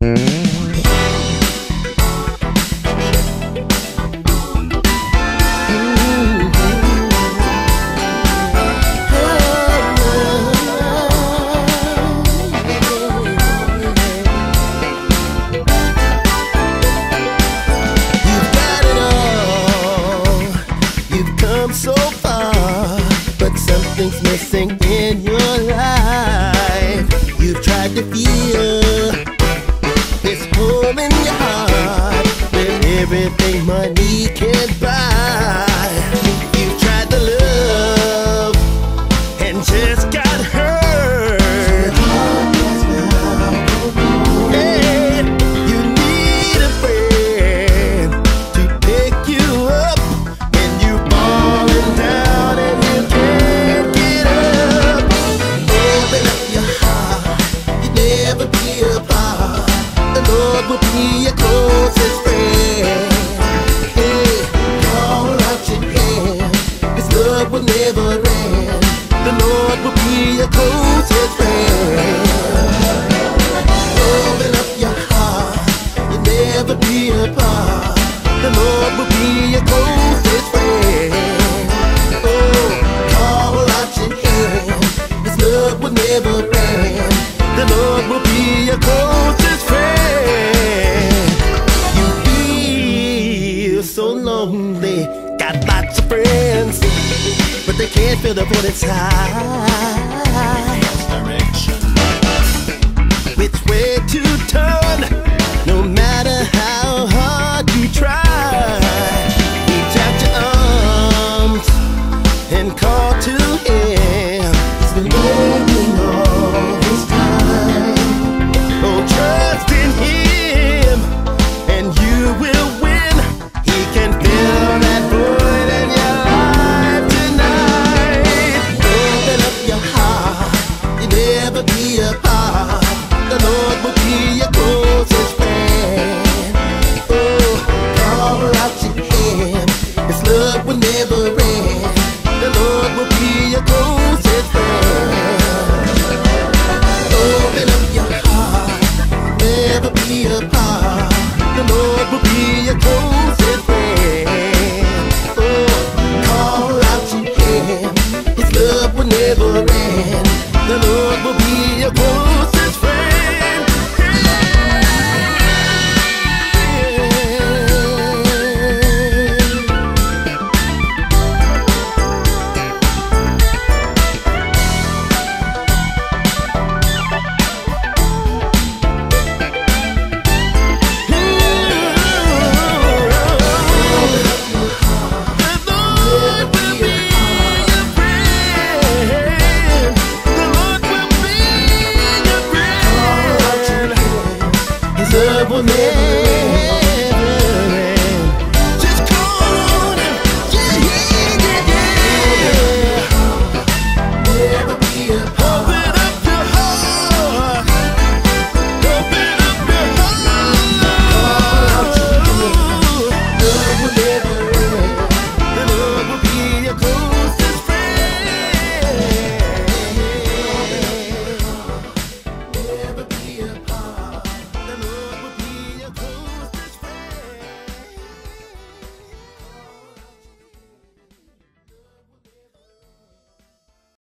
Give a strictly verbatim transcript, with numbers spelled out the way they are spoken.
So far, but something's missing in your life. You've tried to feel this home in your heart with everything money can buy. You've tried to love and just got hurt. Hey, you need a friend to pick you up when you falling down and you can't get up. Open up your heart, you'll never be apart. The Lord will be your closest friend. Hey, call out your hand, His love will never end. The Lord will be your closest friend. Open up your heart, you'll never be apart. The Lord will be your closest friend. Oh, call out your hand, His love will never end. The Lord will be your closest friend. You feel so lonely, got lots of friends, but they can't feel the void inside. Which way to turn, no matter how hard you try. Reach out your arms and call to Him. He's been waiting all this time. Oh, trust in Him and you will win. He can fill that void in your life tonight. Open up your heart, you'll never be apart. The Lord will be your closest friend. Oh, call out your hand, His love will never end. The Lord will be your closest friend. Open up your heart, never be apart. The Lord will be your closest friend. Oh, call out your hand, His love will never end. The Lord will be your closest friend. Love will never